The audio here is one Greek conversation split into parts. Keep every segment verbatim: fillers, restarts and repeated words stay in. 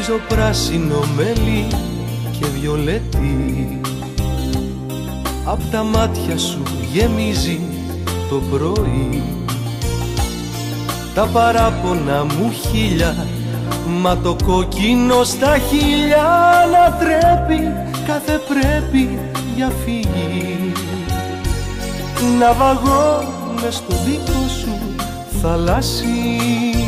γκρίζο πράσινο μέλι και βιολέτη, απ' τα μάτια σου γεμίζει το πρωί. Τα παράπονα μου χίλια, μα το κόκκινο στα χείλια να τρέπει κάθε πρέπει για φυγή. Να βαγώ μες στο δικό σου θαλάσσι.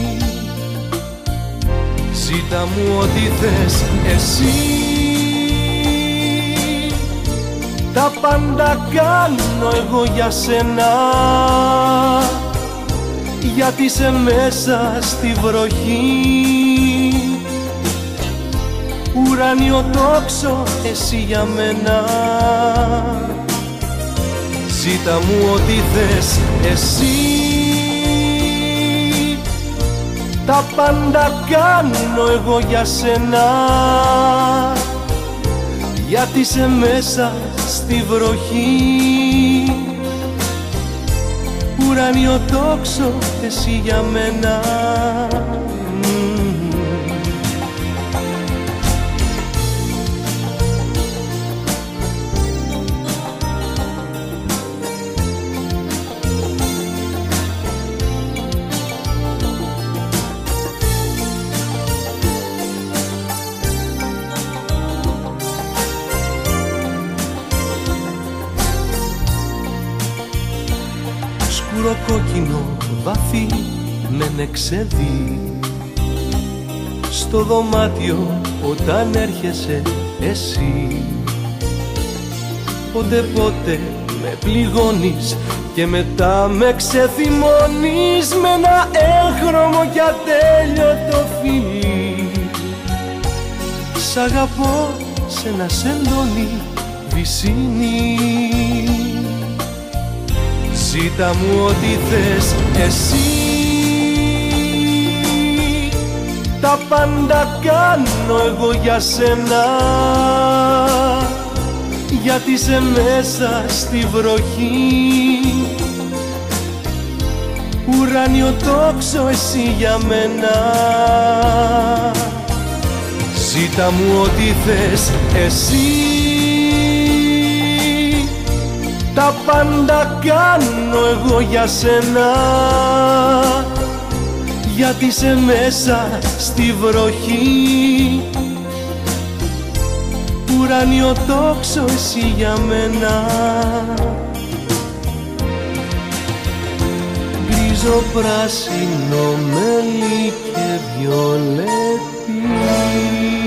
Ζήτα μου ό,τι θες εσύ, τα πάντα κάνω εγώ για σένα, γιατί είσαι μέσα στη βροχή. Ουράνιο τόξο εσύ για μένα. Ζήτα μου ό,τι θες εσύ, τα πάντα κάνω εγώ για σένα, γιατί είσαι μέσα στη βροχή. Ουράνιο τόξο εσύ για μένα. Σκουροκόκκινο βαθύ με νεξεδί στο δωμάτιο όταν έρχεσαι εσύ. Πότε πότε με πληγώνεις και μετά με ξεθυμώνεις με ένα έγχρωμο κι ατέλειωτο φιλί. Σ' αγαπώ σε ένα σεντόνι βυσίνι. Ζήτα μου ό,τι θες εσύ, τα πάντα κάνω εγώ για σένα, γιατί είσαι μέσα στη βροχή. Ουράνιο τόξο εσύ για μένα. Ζήτα μου ό,τι θες εσύ, τα πάντα κάνω εγώ για σένα, γιατί είσαι μέσα στη βροχή. Ουράνιο τόξο εσύ για μένα. Γκρίζο πράσινο μέλι και βιολέτη.